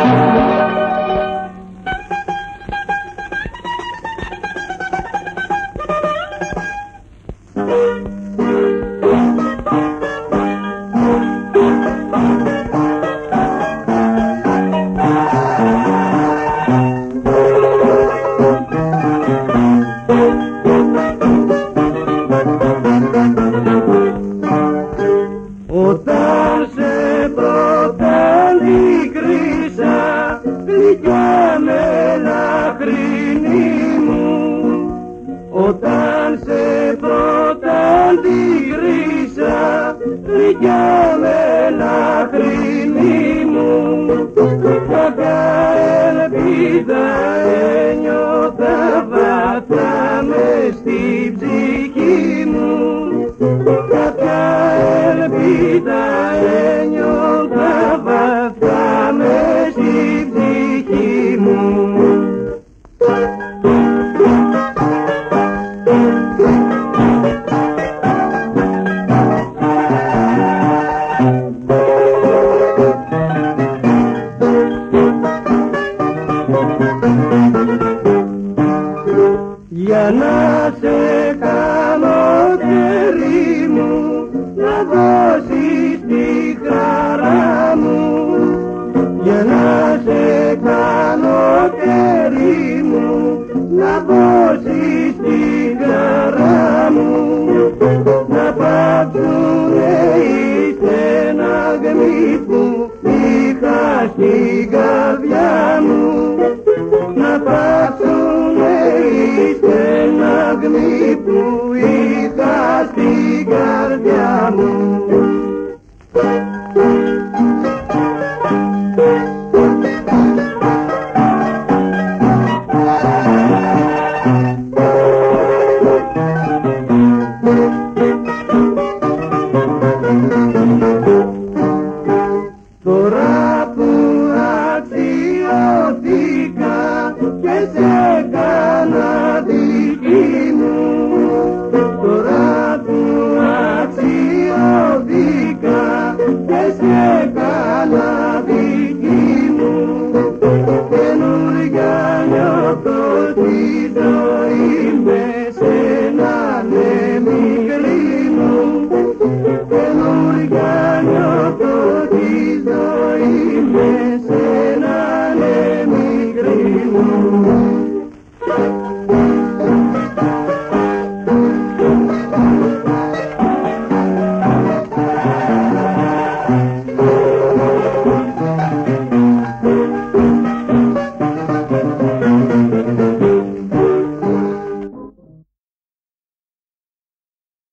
Όταν σε πρώτα αντικρίσα, γλυκιά μελαχρινή μου. Όταν σε πρώτα αντικρίσα, γλυκιά μελαχρινή μου. Κάποια ελπίδα ένιωθα βαθιά μες στην ψυχή μου. Κάποια ελπίδα ένιωθα βαθιά μες στην ψυχή μου. Για να σε κάνω χέρι μου, να δώσεις τη χαρά μου. Για να σε κάνω χέρι μου, να δώσεις τη χαρά μου. Να πάψουνε οι στεναγμοί που είχα στην καρδιά μου. Να πάψουνε οι στεναγμοί που είχα στην καρδιά μου. Τώρα που αξιώθηκα και σε κάνα δική μου, τώρα που αξιώθηκα και σε κάνα δική μου, καινούργια νιώθω τη ζωή με σένα, ναι, μικρή μου. Καινούργια νιώθω τη ζωή με σένα, ναι, μικρή μου.